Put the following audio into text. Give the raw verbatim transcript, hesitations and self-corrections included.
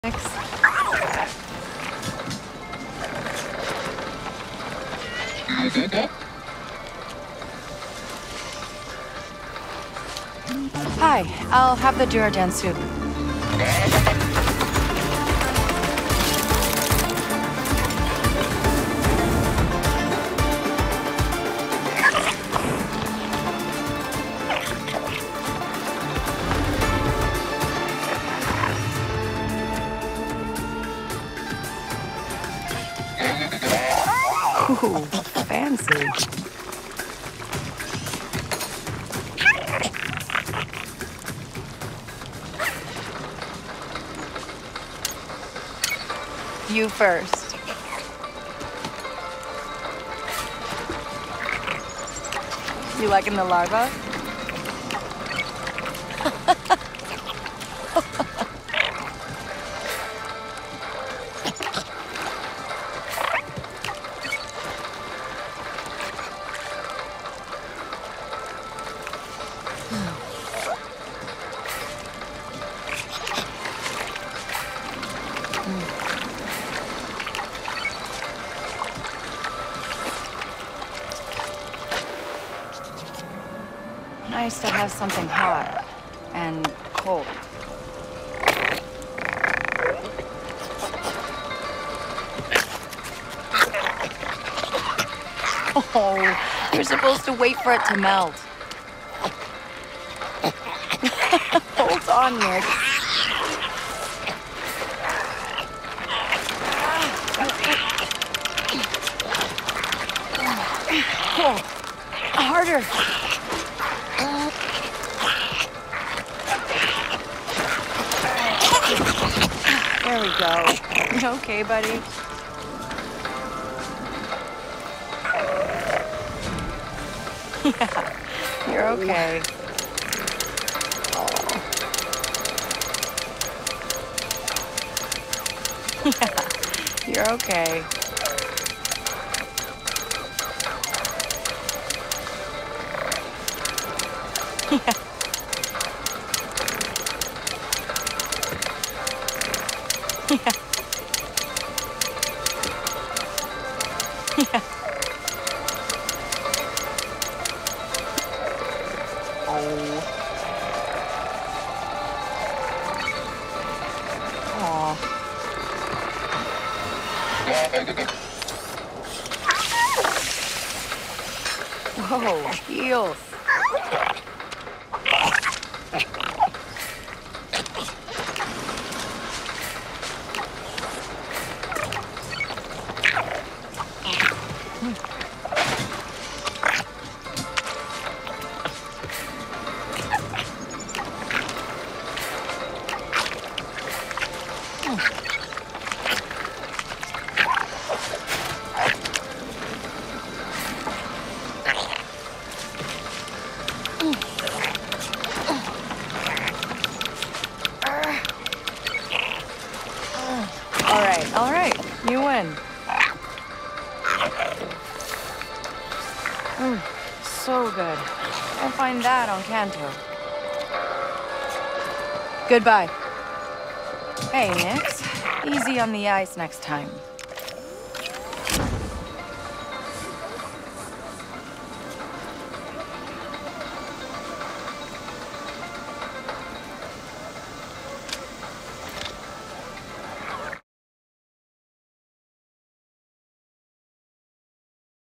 Hi, I'll have the Durajan soup. Ooh, fancy. You first. You liking the larva? Nice to have something hot and cold. Oh, you're supposed to wait for it to melt. Hold on, Nick. Oh, harder. There we go. You okay, buddy? Yeah, you're okay. Yeah, you're okay. Yeah. Yeah. Yeah. Oh. Aw. Whoa, heels. All right, all right, you win. Mm, so good. I'll find that on Kanto. Goodbye. Hey, Nix. Easy on the ice next time.